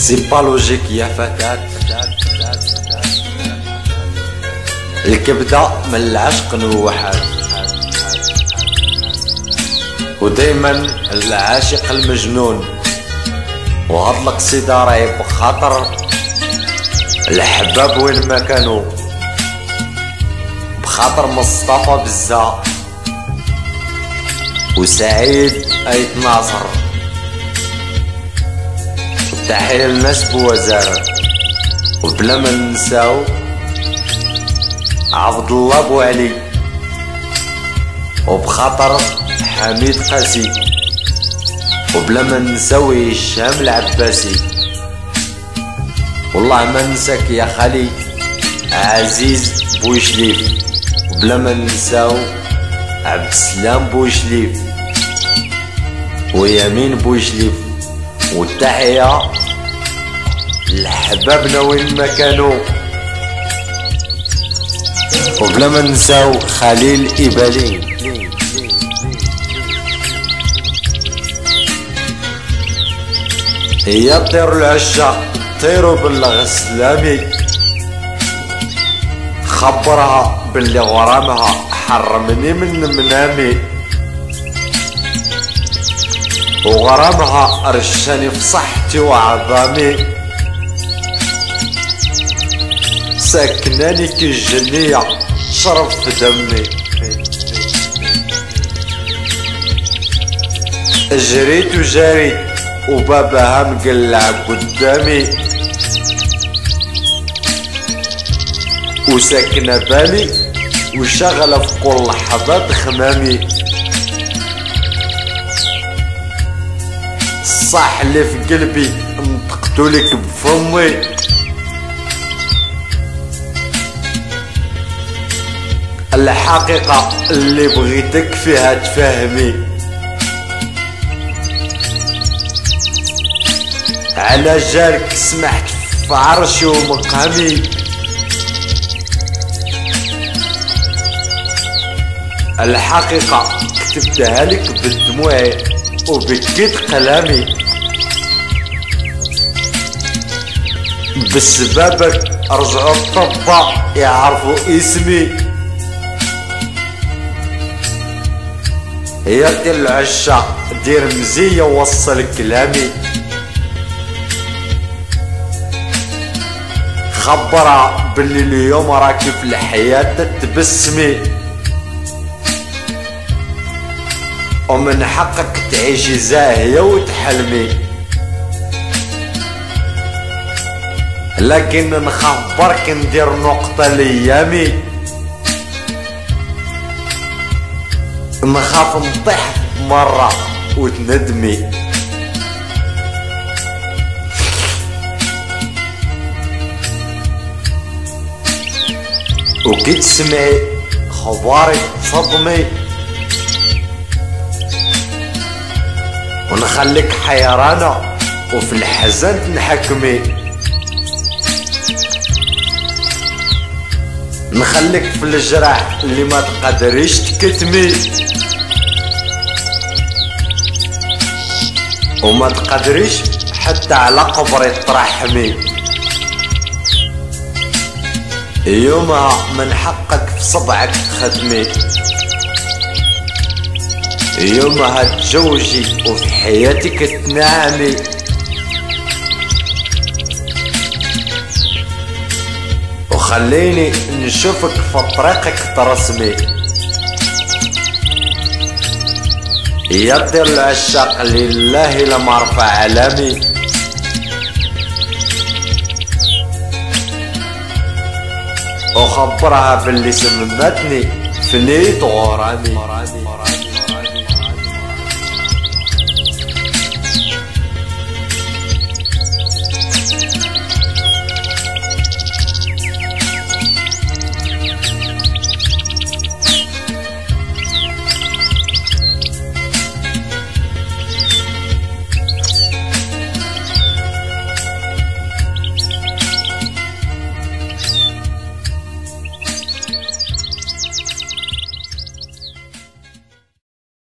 سي با لوجيك يا فتاة. الكبدة من العشق نوحات، ودايما العاشق المجنون، وهاد القصيدة راهي بخاطر الحباب وين ما كانوا، بخاطر مصطفى بزا وسعيد ايت ناصر. تحية للناس بوزارة، وبلا ما ننساو عبد الله بو علي، وبخاطر حميد قاسي، وبلا ما ننساو هشام العباسي. والله ما ننساك يا خالي عزيز بوشليف، وبلا ما ننساو عبد السلام بوشليف ويمين بوشليف. والتحية لحبابنا وين ما كانوا، وبلا ما ننساو خليل إبالين. هي طير العشاق طيروا بلغ السلامي، خبرها باللي غرامها حرمني من منامي، وغرامها رشاني في صحتي وعظامي، ساكناني كي الجنية شرب في دمي. جريت وجريت وبابها مقلع قدامي، وساكنة بالي وشغلة في كل لحظات خمامي. صح اللي في قلبي نطقتولك بفمي، الحقيقة اللي بغيتك فيها تفهمي. على جالك سمحت في عرشي ومقامي، الحقيقة كتبتها لك بالدموع وبكيت قلامي، بسببك رجعوا الطباء يعرفوا اسمي. يا دير العشاق دير مزية ووصل كلامي، خبرها باللي اليوم راكي في الحياة تبسمي، ومن حقك تعيشي زاهية وتحلمي. لكن نخبرك ندير نقطة ليامي، نخاف نطيح مرة وتندمي. وكي تسمعي خباري تصدمي، ونخليك حيرانة وفي الحزن تنحكمي، نخليك في الجراح اللي ما تقدريش تكتمي، وما تقدريش حتى على قبري ترحمي. يومها من حقك في صبعك تخدمي، يومها تزوجي وفي حياتك تنعمي. وخليني نشوفك في طريقك ترسمي، يا طير العشاق لله لما رفع علامي. وخبرها باللي سمتني فنيت غرامي.